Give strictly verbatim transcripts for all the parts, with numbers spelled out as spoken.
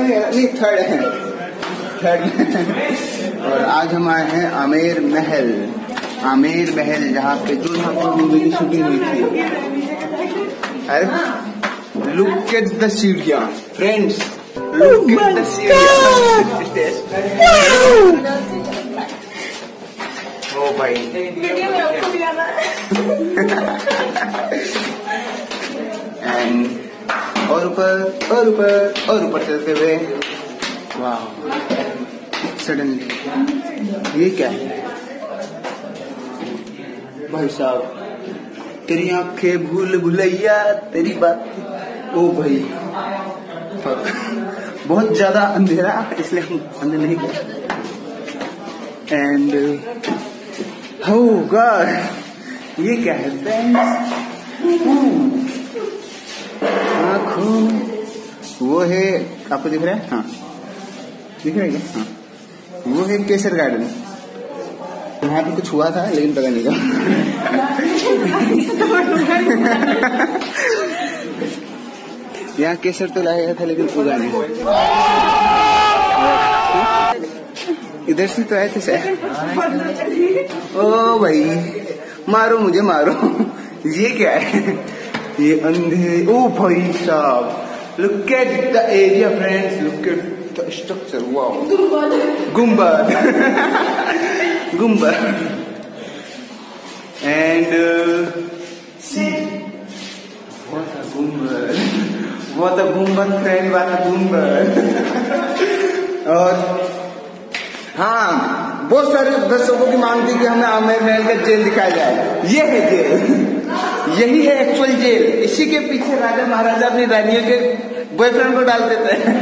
नहीं थर्ड है, थर्ड। और आज हम आए हैं आमेर महल, आमेर महल जहाँ पे दुल्हापुर मूवी की शूटिंग हुई थी। अरे लुक एट द सीढ़ियाँ फ्रेंड्स, लुक एट द सीढ़ियाँ। ओ भाई एंड और ऊपर और ऊपर और ऊपर चलते हुए, वाह सडनली ये क्या है भाई साहब, तेरी आंखें भूल भुलैया तेरी बात। ओ भाई बहुत ज्यादा अंधेरा, इसलिए हम अंदर नहीं गए। एंड हो गॉड ये क्या है फ्रेंड्स, आँखों वो है, आपको दिख रहा है? हाँ दिख रहा है क्या? हाँ वो है केसर गार्डन। यहाँ पे कुछ हुआ था लेकिन पता नहीं था। यहाँ केसर तो लाया गया था लेकिन उगा नहीं। इधर से तो आए थे सर। ओ भाई मारो मुझे मारो। ये क्या है? ये अंधे, ओ भाई साहब look at the area friends, look at the structure, wow गुम्बद गुम्बद एंड सी व्हाट अ गुम्बद, व्हाट अ गुम्बद फ्रेंड, व्हाट अ गुम्बद। और हाँ बहुत सारे दर्शकों की मांग थी कि हमें आमेर महल का जेल दिखाया जाए। ये है जेल, यही है एक्चुअल जेल। इसी के पीछे राजा महाराजा अपनी रानियों के बॉयफ्रेंड को डाल देते हैं।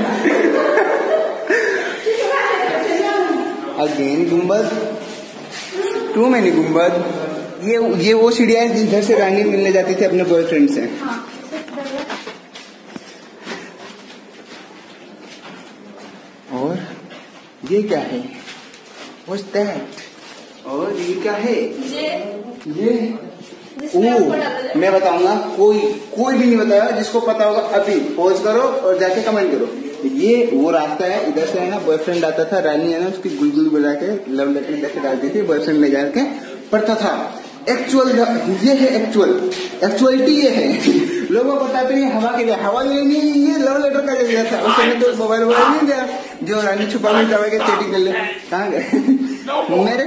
अगेन गुम्बद, टू मैनी गुम्बद। ये ये वो सीढ़ियां हैं जिधर से रानी मिलने जाती थी अपने बॉयफ्रेंड से। और ये क्या है? What's that? और ये क्या है? ये ओ मैं बताऊंगा, कोई कोई भी नहीं बताया। जिसको पता होगा अभी पॉज करो और जाके कमेंट करो। ये वो रास्ता है, इधर से है ना बॉयफ्रेंड आता था, रानी है ना उसकी गुलगुल बजा के लव लेटर लेके डालती थी, बॉयफ्रेंड ले जाके पढ़ता था। एक्चुअल ये है, एक्चुअल एक्चुअलिटी ये है। लोगों को बताते नहीं हवा के लिए, हवा ये नहीं, ये लव लेटर का जरिया था। उस समय तो मोबाइल वोबाइल नहीं दिया जो रानी छुपा में जावा के चेटिंग कर ले। कहाँ गए मेरे?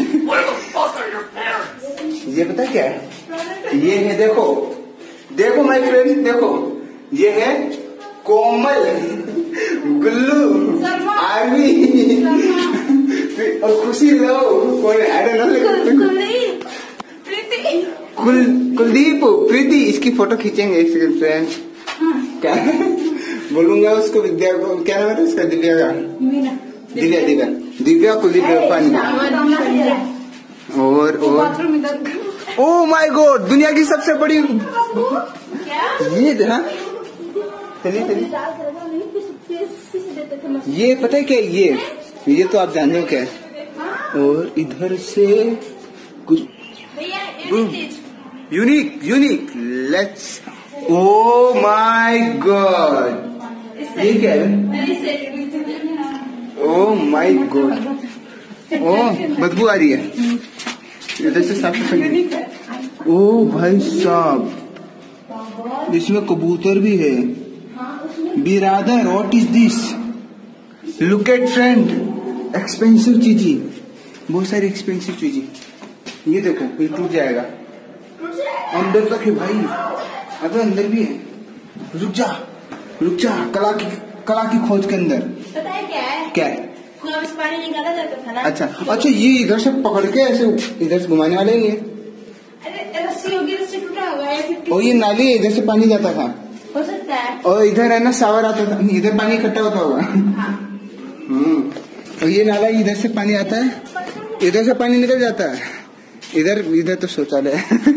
ये पता क्या है? ये है, देखो देखो माय फ्रेंड, देखो ये है कोमल, गुल्लू, आर्मी और खुशी लो कौन है? आई डोंट नो, कुल कुलदीप प्रीति। इसकी फोटो खींचेंगे फ्रेंड्स। क्या बोलूंगा उसको? विद्या को क्या नाम है उसका? दिव्या का, दिव्या दिव्या दिव्या कुलदीप पानी। और और ओ माय गॉड, दुनिया की सबसे बड़ी ये हाँ चलिए चलिए, ये पता है क्या? ये ये तो आप जानते हो क्या है। और इधर से कुछ unique unique let's, oh my god ये क्या है? ओ माय गॉड, ओ बदबू आ रही है इधर से साफ सफाई। ओ भाई साहब इसमें कबूतर भी है। बिरादर what is this? Look at friend, expensive चीजी, बहुत सारी एक्सपेंसिव चीजी। ये देखो ये टूट जाएगा, अंदर तक है भाई। अबे अंदर भी है, रुक जा रुक जा। कला की कला की खोज के अंदर पता है क्या है? क्या है? कुआं से पानी निकाला जाता था ना। अच्छा अच्छा, ये इधर से पकड़ के ऐसे इधर से घुमाने वाले ही है। अरे रस्सी होगी, रस्सी टूटा होगा या फिर और ये नाली है, इधर से पानी जाता था, हो सकता है। और इधर है ना शावर आता था, इधर पानी इकट्ठा होता होगा। हम्म, और ये नाला इधर से पानी आता है, इधर से पानी निकल जाता है। इधर इधर तो शौचालय है।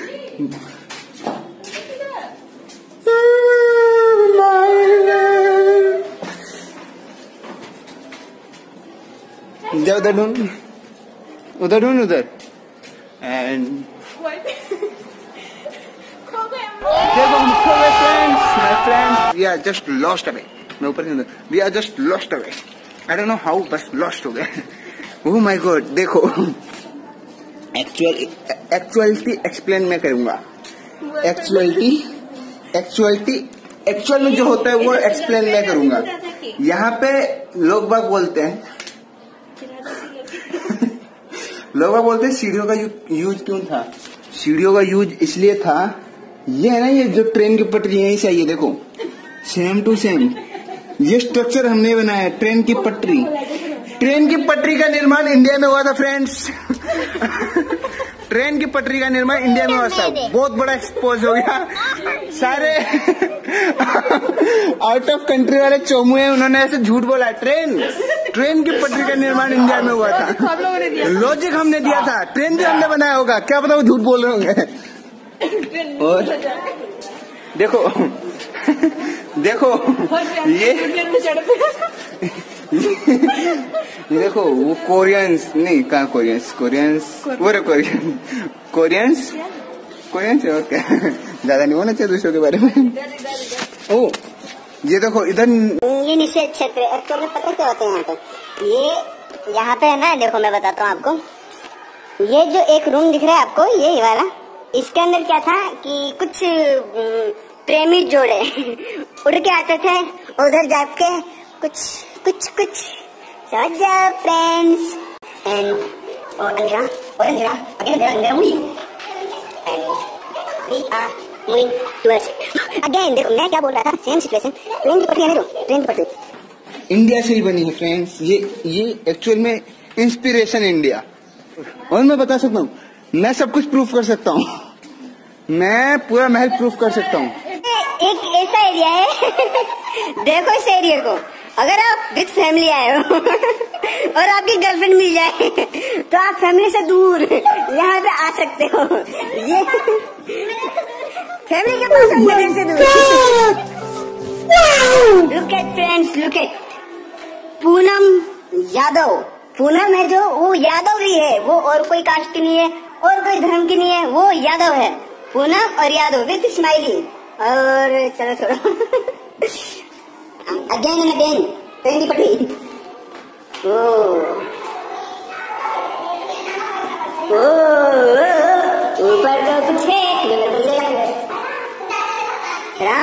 जा उधर ढूंढ, उधर ढूंढ उधर। एंड देखो हम खो गए friends, my friends, we are just lost away. मैं ऊपर से we are just lost away, I don't know how, बस लॉस्ट हो गए। ओह माय गॉड, देखो एक्चुअल एक्चुअलिटी एक्सप्लेन मैं करूंगा। एक्चुअलिटी एक्चुअलिटी एक्चुअल में जो होता है वो एक्सप्लेन मैं करूंगा। यहाँ पे लोग बाग बोलते हैं लोग बाग बोलते हैं सीढ़ियों का यूज क्यों था? सीढ़ियों का यूज इसलिए था, ये है ना, ये जो ट्रेन की पटरी यहीं से आई है, देखो सेम टू सेम ये स्ट्रक्चर हमने बनाया है। ट्रेन की पटरी ट्रेन की पटरी का निर्माण इंडिया में हुआ था फ्रेंड्स। ट्रेन की पटरी का निर्माण इंडिया में हुआ था। बहुत बड़ा एक्सपोज हो गया, सारे आउट ऑफ कंट्री वाले चोमुए उन्होंने ऐसे झूठ बोला। ट्रेन ट्रेन की पटरी का निर्माण इंडिया में हुआ था। लॉजिक हमने दिया था, ट्रेन भी हमने बनाया होगा, क्या पता वो झूठ बोल रहे होंगे। और देखो देखो ये देखो वो कोरियंस नहीं, कहाँ कोरियंस कोरियंस वो रे कोरियन कोरियंस कोरियंस और क्या, ज्यादा नहीं होना चाहिए दूसरों के बारे में। ओ ये देखो इधर ये निषेध क्षेत्र एक्चुअली पता क्या होते हैं यहाँ पे, ये यहाँ पे है ना, देखो मैं बताता हूँ आपको। ये जो एक रूम दिख रहा है आपको, ये वाला, इसके अंदर क्या था कि कुछ प्रेमी जोड़े उड़ के आते थे, उधर जाके कुछ कुछ कुछ समझ जाओ फ्रेंड्स। एंड और अंधेरा और अंधेरा अगेन अंधेरा अंधेरा हुई and we are moving towards again. देखो मैं क्या बोल रहा था, सेम सिचुएशन। ट्रेन की पटरी है, ट्रेन की पटरी इंडिया से ही बनी है फ्रेंड्स। ये ये एक्चुअल में इंस्पिरेशन इंडिया। और मैं बता सकता हूँ, मैं सब कुछ प्रूफ कर सकता हूँ, मैं पूरा महल प्रूफ कर सकता हूँ। एक ऐसा एरिया है देखो इस एरिया को, अगर आप विद फैमिली आए हो और आपकी गर्लफ्रेंड मिल जाए तो आप फैमिली से दूर यहाँ पे आ सकते हो। ये फैमिली के पास अंदर से दूर। Look at friends, look at Poonam Yadav. Poonam है जो, वो यादव ही है, वो और कोई कास्ट की नहीं है और कोई धर्म की नहीं है, वो यादव है। पूनम और यादव विद स्माइली। और चलो छोड़ो अगेन एंड अगेन ट्रेन की पटरी। ओ ऊपर तो कुछ है Ram.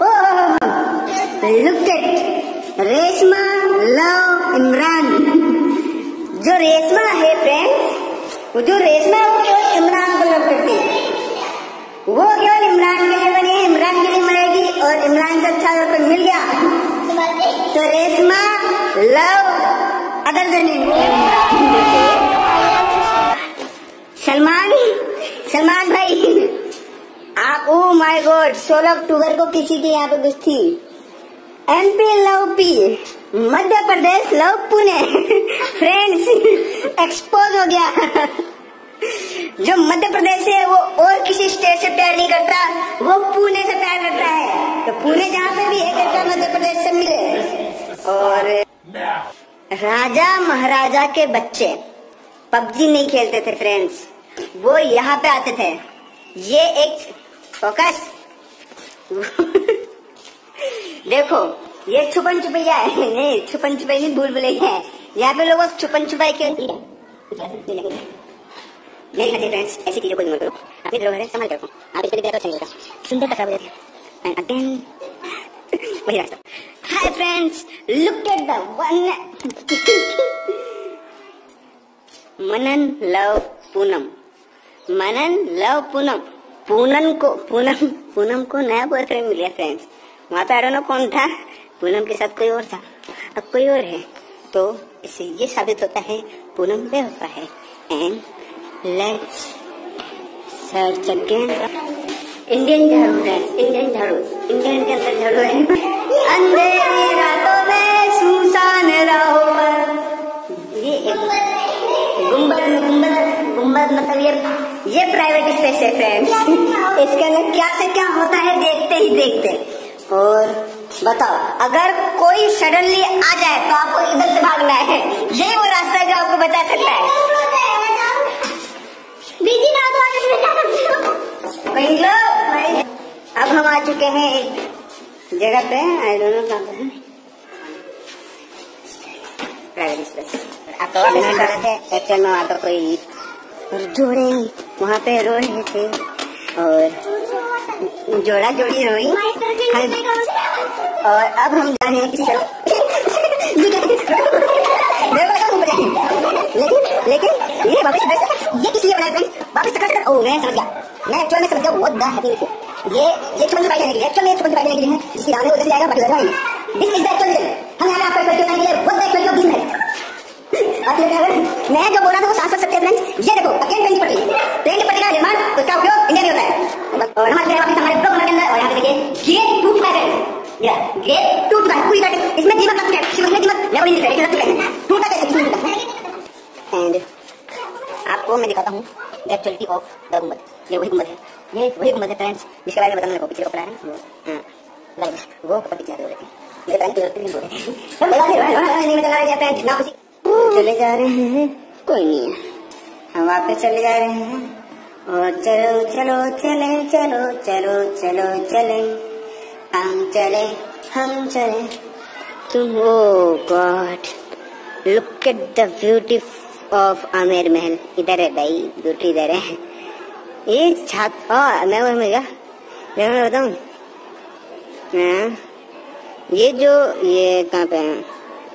Oh look at Reshma love Imran. जो रेशमा है फ्रेंड्स, वो जो रेशमा है वो केवल इमरान को लव करती है, वो केवल इमरान के लिए बनी है, इमरान के लिए मरेगी। और इमरान से अच्छा अगर कोई मिल गया तो Reshma love other than Salman Salman भाई आप, ओ माय गॉड, सोलह अक्टूबर को किसी के यहाँ पे कुछ थी। MP love P, Madhya Pradesh love Pune. Friends expose हो गया। जो मध्य प्रदेश है वो और किसी स्टेट से प्यार नहीं करता, वो पुणे से प्यार करता है। तो पुणे जहाँ पे भी है करता मध्य प्रदेश से मिले। और राजा महाराजा के बच्चे पबजी नहीं खेलते थे फ्रेंड्स, वो यहाँ पे आते थे। ये एक फोकस देखो, ये छुपन छुपैया है, नहीं छुपन छुपाई नहीं, भूल भुलैया है। यहाँ पे लोग छुपन छुपाई खेलते हैं। नहीं नहीं फ्रेंड्स, ऐसी चीजों को इग्नोर करो, अपनी धरोहर संभाल कर रखो। आप इस पे देखो अच्छा नहीं लगता, सुंदर खराब हो जाती है। एंड अगेन वही रास्ता। Hi friends, look at the one Manan love Poonam. Manan love Poonam. Poonam को पूनम पूनम को नया बॉयफ्रेंड मिल गया फ्रेंड्स। वहाँ पे आई डोंट नो कौन था, पूनम के साथ कोई और था, अब कोई और है। तो इससे ये साबित होता है पूनम बेवफा है। And let's search again. Indian झाड़ू है, इंडियन झाड़ू, इंडियन के अंदर झाड़ू है। अंधेरी रातों में सुनसान राहों पर, ये गुम्बद गुम्बद गुम्बद मतलब ये ये प्राइवेट स्पेस है फ्रेंड्स। इसके अंदर क्या से क्या होता है देखते ही देखते। और बताओ, अगर कोई सडनली आ जाए तो आपको इधर से भागना है। यही वो रास्ता है जो आपको बचा सकता है। बिजी ना तो आगे बचा सकते हो। अब हम आ चुके हैं एक जगह पे, आई डोंट नो कहाँ पे। Private bus. आप तो कर रहे थे एक्चुअल में वहाँ पर कोई जोड़े वहाँ पे रो रहे थे और जोड़ा जोड़ी रोई। और अब हम जा रहे हैं किसी लेकिन लेकिन ये वापस ये किस लिए बनाया वापस कर ओ मैं समझ गया मैं एक्चुअल में समझ गया व्हाट द हैप्पी ये ये छुपन छुपाई करने के लिए एक्चुअल में छुपन छुपाई करने के लिए है जिसकी नाम है उधर जाएगा बाकी उधर जाएगा। This is the actual reason हम यहाँ पे आपको एक्सप्लेन करने के लिए what the actual of this man. मैं जो बोल रहा था वो सांस सकते हैं फ्रेंड्स। ये देखो अगेन ट्रेन की पट्टी ट्रेन की पट्टी का निर्माण उसका उपयोग इंडिया में होता है और हमारे हमारे ब्लॉक के अंदर। और यहाँ पे देखिए गेट टूट चुका है गेट टूट चुका है पूरी तरह इसमें दीमक लग चुका है इसमें दीमक नहीं दिख रहा है लेकिन टूटा कैसे किसी ने टूटा। एंड आपको मैं दिखाता हूँ द एक्चुअलिटी ऑफ द गुंबद। ये वही गुंबद है ये वही गुंबद है फ्रेंड्स जिसके बारे में बताना मेरे को पिछले को पढ़ा है हाँ वो पट्टी चाहते बोले ये टाइम तो नहीं बोले नहीं मैं चला रहा फ्रेंड्स ना खुशी चले जा रहे हैं कोई नहीं है हम वापस चले जा रहे हैं और चलो चलो चले चलो चलो चलो चले हम चले हम चले तुम oh god look at the beauty of Amer Mahal. इधर है भाई ब्यूटी इधर है ये छात हाँ मैं वो मेरा मैं बताऊँ ये जो ये कहाँ पे है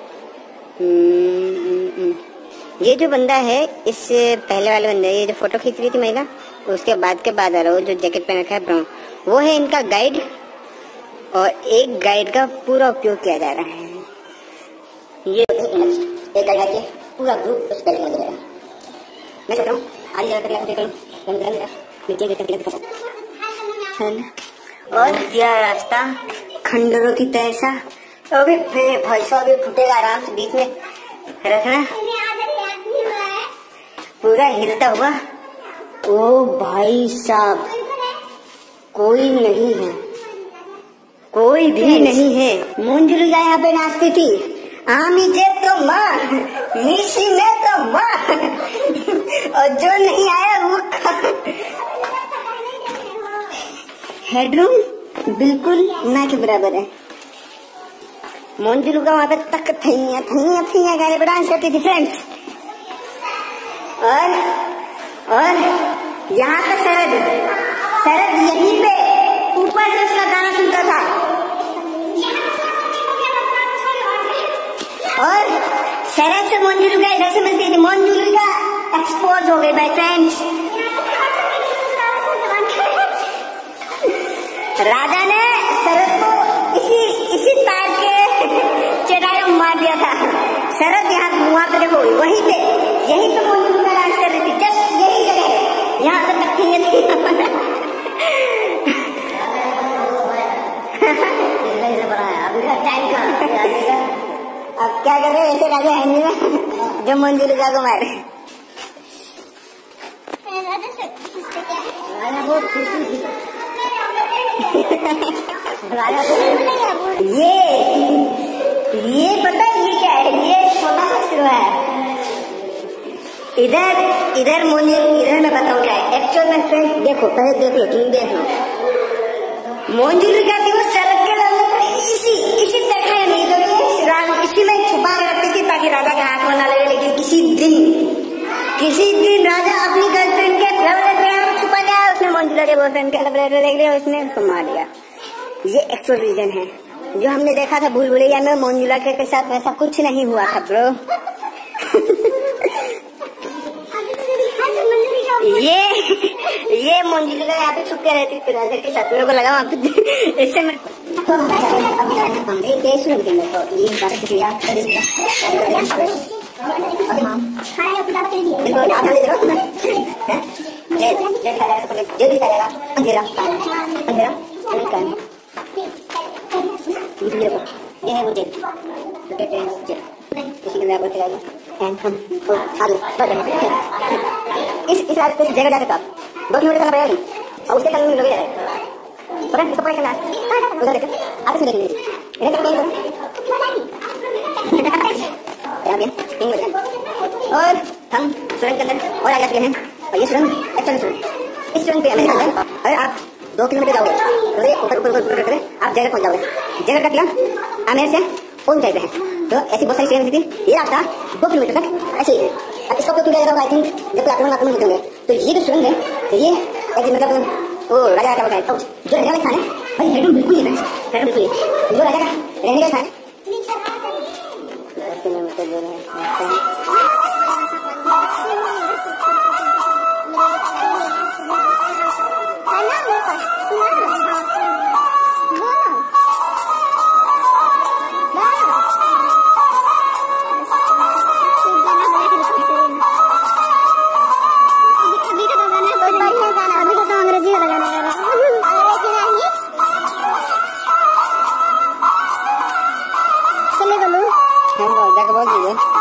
ये जो बंदा है इससे पहले वाले बंदे ये जो फोटो खींच रही थी महिला उसके बाद के बाद आ रहा वो जो जैकेट पहन रखा है ब्राउन वो है इनका गाइड और एक गाइड का पूरा उपयोग किया जा रहा है। ये एक गाइड है पूरा ग्रुप उस बिल्डिंग में लगा मैं सोच रहा हूँ आज जगह देख रहा हूँ और यह रास्ता खंडरों की तरह सा तो अभी भाई साहब अभी फूटेगा आराम से बीच में रखना पूरा हिलता हुआ। ओ भाई साहब कोई नहीं है कोई भी नहीं है। मंजुलिका यहाँ पे नाचती थी आमी जे तो माँ मिशी में तो माँ और जो नहीं आया वो हेडरूम बिल्कुल ना के बराबर है। मंजुलिका वहाँ पे तक थैया थैया थैया गाने पर डांस करती थी फ्रेंड्स। और और यहाँ पे शरद शरद यहीं पे ऊपर से उसका गाना सुनता था और शरद से मंजुलिका इधर से मिलती थी। मंजुलिका एक्सपोज हो गई बाय फ्रेंड्स। राजा ने शरद को इसी इसी तार के चटाई में मार दिया था। शरद यहाँ वहाँ पे देखो वहीं पे यहीं पे मंजुलिका डांस कर रही थी जस्ट यही जगह है यहाँ पे तक थी अब क्या कर रहे हैं ऐसे राजा है जो मंजुलिका को मारे। ये ये पता है ये क्या है ये छोटा सा सिर है इधर इधर मुझे इधर मैं बताऊँ क्या है एक्चुअल में फ्रेंड देखो पहले देख लो तुम देख लो मंजुलिका थी वो सड़क के लगे इसी इसी तरह है इसी में छुपा रखती थी ताकि राजा के हाथ में ना लगे। लेकिन किसी दिन किसी दिन राजा अपनी गर्लफ्रेंड के लव छुपा गया उसने मंजुलिका के बॉयफ्रेंड के लव लेटर देख लिया उसने उसको मार दिया। ये एक्चुअल रीजन है जो हमने देखा था भूल भुलैया में मंजुलिका के साथ वैसा कुछ नहीं हुआ था ब्रो। ये ये मंजुलिका यहाँ पे छुप के रहती थी राजा के साथ मेरे को लगा वहाँ पे इससे मैं ये है वो जेल इसी के अंदर आपको खिलाएगा एंड हम आगे बढ़ रहे हैं इस इस रास्ते से जगह जा सकता आप दो किलोमीटर चलना पड़ेगा और उसके कल में लोग जाएगा पता है इसको पढ़ करना उधर देखो आगे से देख लीजिए इधर तक कहीं यहाँ भी तीन बजे और हम सुरंग के अंदर और आगे चले हैं और ये सुरंग एक्चुअली सुरंग इस सुरंग पे हमें निकलना है। अगर आप दो किलोमीटर जाओगे तो ऊपर ऊपर ऊपर ऊपर आप जगह पहुंच जाओगे। जगह का क्या आमेर से फोन टाइप है। तो ऐसी बहुत सारी ट्रेन थी। ये रास्ता दो किलोमीटर तक ऐसे ही है। अब इसका उपयोग किया जाएगा आई थिंक जब आक्रमण आक्रमण होते होंगे। तो ये जो सुरंग है तो ये एक मतलब वो राजा का बताया तो जो रहने वाला स्थान है भाई हेडरूम बिल्कुल ही है, हेडरूम बिल्कुल ही जो राजा का रहने का स्थान है। किलोमीटर जो है जाके बोल दीजिए।